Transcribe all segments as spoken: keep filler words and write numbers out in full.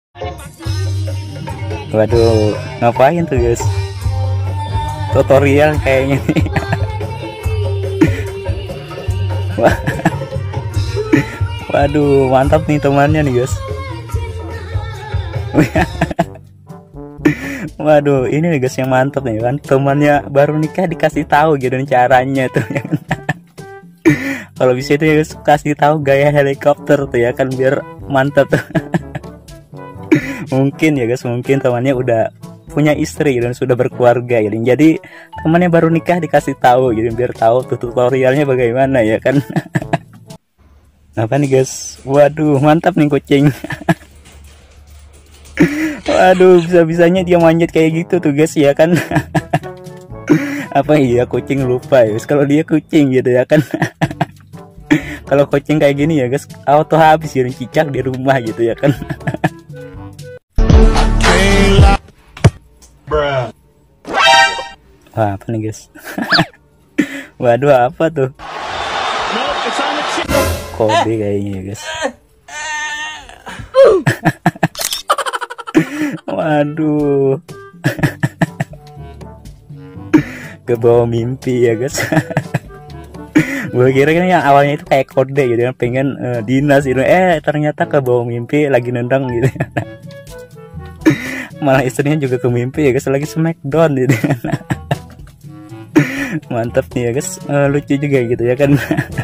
Waduh, ngapain tuh guys? Tutorial kayaknya nih. Waduh, mantap nih temannya nih guys. Waduh, ini nih guys yang mantap nih kan, temannya baru nikah dikasih tahu gitu caranya tuh ya kan. Kalau bisa itu ya guys, kasih tahu gaya helikopter tuh ya kan, biar mantap tuh. Mungkin ya guys, mungkin temannya udah punya istri dan sudah berkeluarga gitu. Jadi temannya baru nikah dikasih tahu gitu, biar tahu tuh tutorialnya bagaimana ya kan. Apa nih guys? Waduh, mantap nih kucing. Waduh, bisa-bisanya dia manjat kayak gitu tuh guys ya kan. Apa iya kucing lupa ya guys, kalau dia kucing gitu ya kan. Kalau kucing kayak gini ya guys, auto habis ya, cicak di rumah gitu ya kan. Wah, apa nih guys? Waduh, apa tuh? Kode kayaknya ya guys. Waduh. Ke bawah mimpi ya guys. Gue kira kan yang awalnya itu kayak kode gitu kan, pengen uh, dinas gitu, eh ternyata ke bawah mimpi lagi nendang gitu. Malah istrinya juga ke mimpi ya guys, lagi smackdown gitu. Mantap nih ya guys, uh, lucu juga gitu ya kan.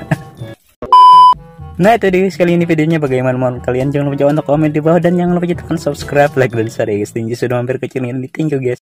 Nah itu dia guys, kali ini videonya bagaimana menurut kalian. Jangan lupa untuk komen di bawah dan jangan lupa tekan subscribe, like dan share ya guys. Thank you sudah mampir ke channel ini, thank you guys.